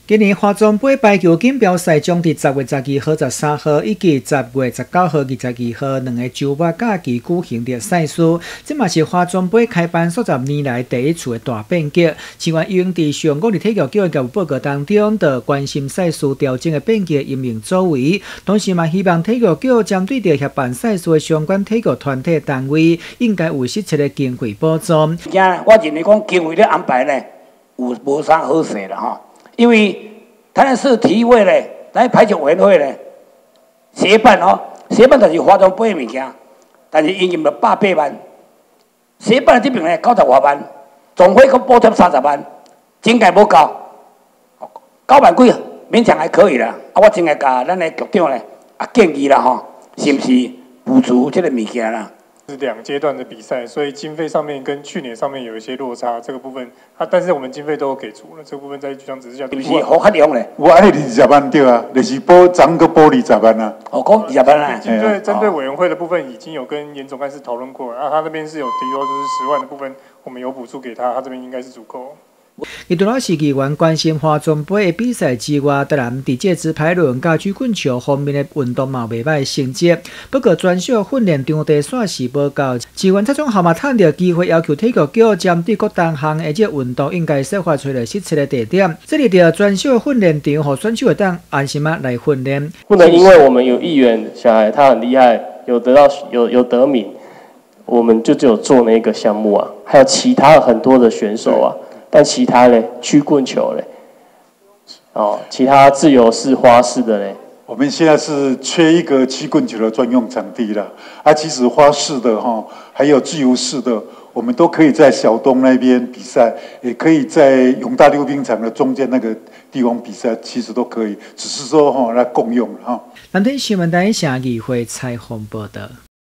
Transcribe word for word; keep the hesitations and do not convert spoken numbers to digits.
今年花庄杯排球锦标赛将伫十月十二号、十三号以及十月十九号、二十二号两个周末假期举行的赛事，这嘛是花庄杯开办数十年来第一次的大变革。市员已经伫上国立体育局的业务报告当中，的关心赛事调整的变革因应作为，同时嘛希望体育局针对着协办赛事的相关体育团体单位，应该有适切的经费补助。 今我认为讲经费的安排呢，有无啥好势啦吼。因为台南市体育会咧，咱排球委员会咧，协办吼，协办就是花庄杯的物件，但是因用了百八万，协办这边咧九十外万，总会佮补贴三十万，真个无够，九万几勉强还可以啦。啊，我真个甲咱的局长咧啊建议啦吼，是不是补助这个物件啦？ 是两阶段的比赛，所以经费上面跟去年上面有一些落差，这个部分啊，但是我们经费都有给足了，这个部分在局长指示下， 是不是好较用咧？ 有安尼二十万对啊，就是补涨个补二十万啊。 哦，讲二十万啊。 针对针对委员会的部分，已经有跟严总干事讨论过了，啊，他那边是有提到就是十万的部分，我们有补助给他，他这边应该是足够。 伊除了是议员关心花庄杯的比赛之外，当然伫这直排轮甲曲棍球方面的运动嘛袂歹成绩。不过专项训练场地线是无够，市员蔡总号码趁着机会要求体育局针对各单项的这运动，应该设法找到适切的地点。这里的专项训练场，互选手会当安心啊来训练。 不能因为我们有议员小孩他很厉害，有得到有有得名，我们就只有做那个项目啊，还有其他很多的选手啊。但其他嘞，曲棍球嘞，哦，其他自由式、花式的嘞， 我们现在是缺一个曲棍球的专用场地了。啊，其实花式的哈，还有自由式的，我们都可以在小东那边比赛，也可以在永大溜冰场的中间那个地方比赛，其实都可以，只是说哈来共用哈。 南天新闻台城议会采访报道。